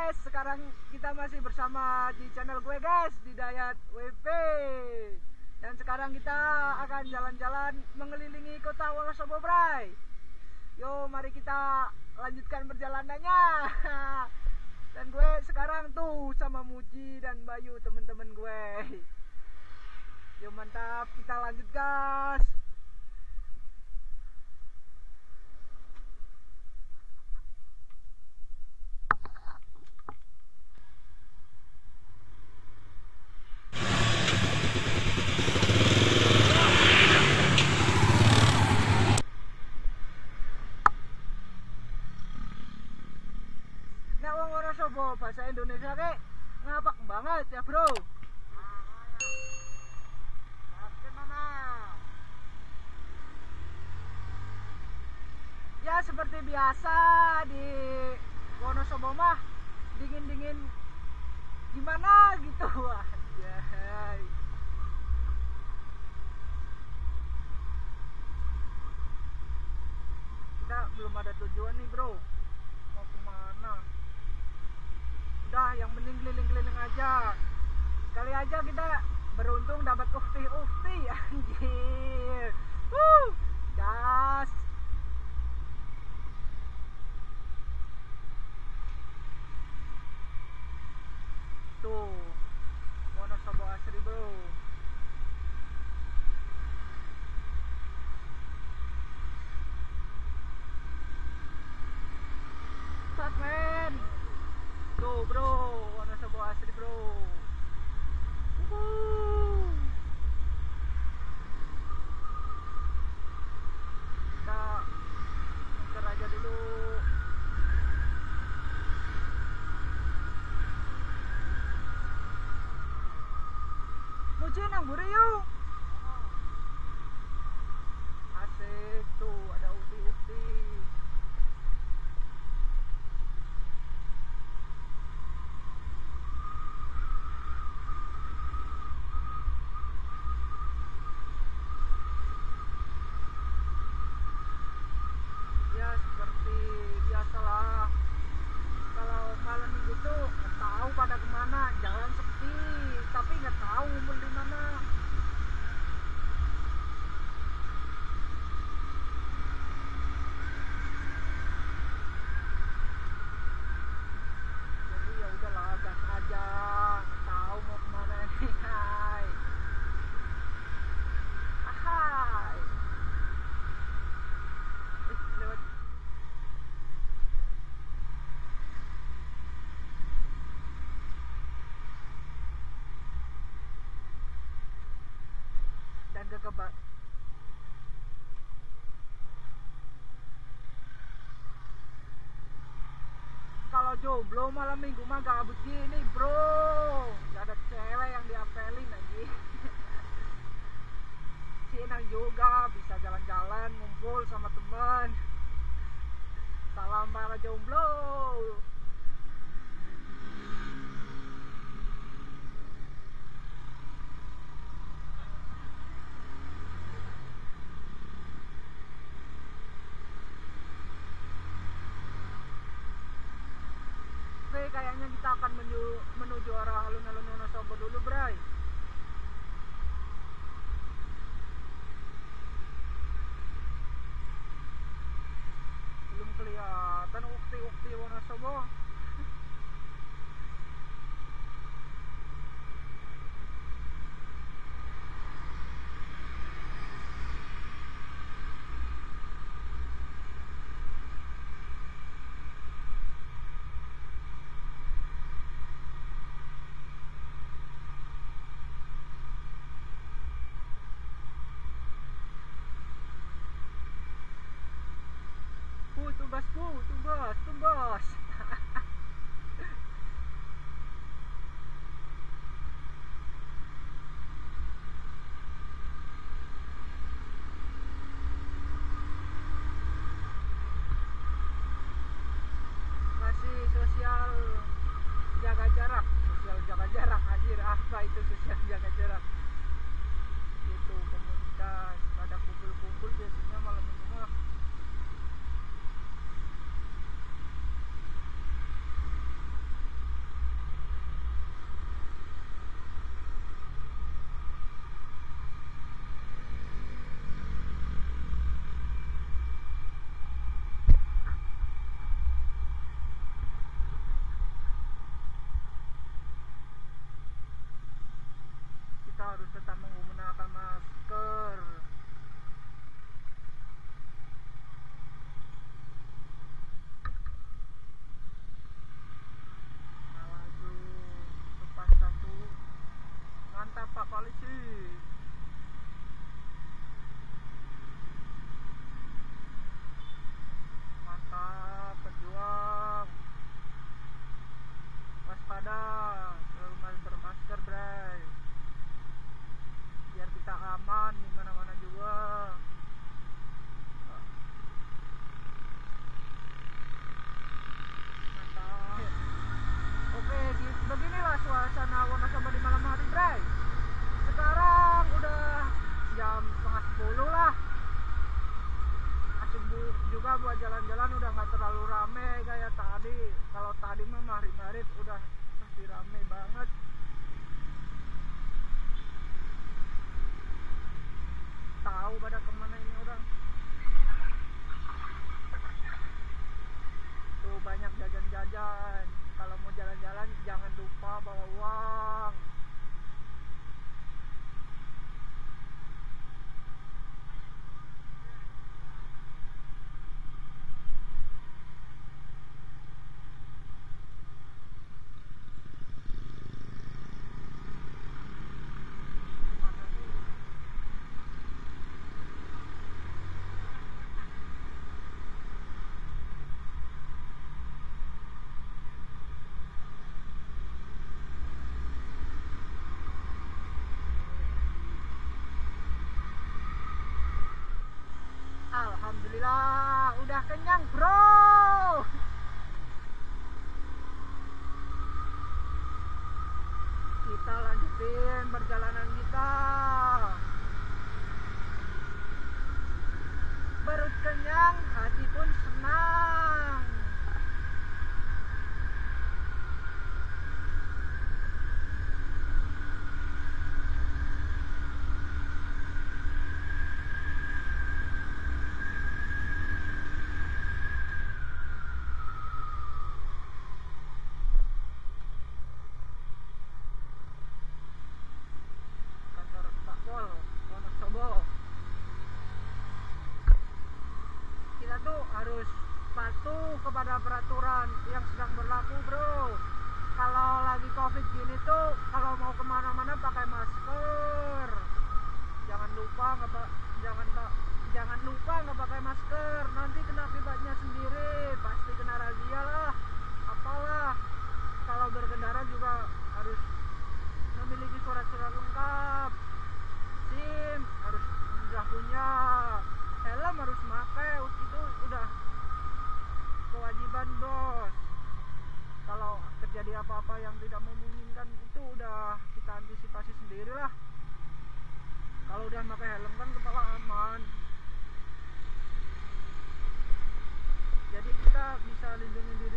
guys, sekarang kita masih bersama di channel gue guys, di Dayat WP. Dan sekarang kita akan jalan-jalan mengelilingi kota Wonosobo, Bray. Yo, mari kita lanjutkan perjalanannya. Dan gue sekarang tuh sama Muji dan Bayu, temen-temen gue. Yo, mantap, kita lanjut gas. Nek wong Wonosobo bahasa Indonesia ke ngapak banget ya, bro. Ya seperti biasa di Wonosobo mah dingin-dingin gimana gitu aja. Kita belum ada tujuan nih, bro. Mau kemana? Udah, yang penting keliling-keliling aja. Kali aja kita beruntung dapat ukti anjir. Gas. Tuh, Wonosobo asri, bro. Start, man. Tuh, bro, Wonosobo asri, bro. Kita muter aja dulu. Muji nang buri yuk. Asik, tuh ada ukti-ukti. Ya seperti biasalah, kalau malam minggu tuh nggak tahu pada kemana, jalan sepi tapi nggak tahu ngumpul di mana. Jadi ya udahlah, gas aja, nggak tahu mau kemana nih. Hai, hai. Lewat. Dan kekebat. Kalau jomblo malam minggu mah gabut gini, bro. Gak ada cewek yang diapelin aja. Si enak juga bisa jalan-jalan ngumpul sama teman. Salam para jomblo. Oke, kayaknya kita akan menuju arah alun-alun Wonosobo dulu, Bray. Belum kelihatan ukti-ukti Wonosobo. Tugas bu, tugas. Masih sosial jaga jarak, anjir, apa itu sosial jaga jarak? Itu komunitas, pada kumpul-kumpul biasanya malam minggu mah. juga buat jalan-jalan udah nggak terlalu rame kayak tadi. Kalau tadi mah maghrib udah pasti rame banget. Tahu pada kemana ini orang. Tuh banyak jajan-jajan. Kalau mau jalan-jalan jangan lupa bawa uang. Alhamdulillah udah kenyang bro. Kita lanjutin perjalanan kita. Perut kenyang, hati pun senang. Kantor Pak Pol, Wonosobo. Kita tuh harus patuh kepada peraturan yang sedang berlaku bro. Kalau lagi covid gini tuh kalau mau kemana-mana pakai masker. Jangan lupa nggak pakai masker, nanti kena akibatnya sendiri, pasti kena razia lah apalah. Kalau berkendara juga harus memiliki surat-surat lengkap, SIM harus sudah punya, helm harus pakai, itu udah kewajiban bos. Kalau terjadi apa-apa yang tidak memungkinkan itu udah kita antisipasi sendiri lah. Kalau udah pakai helm kan kepala aman, jadi kita bisa lindungi diri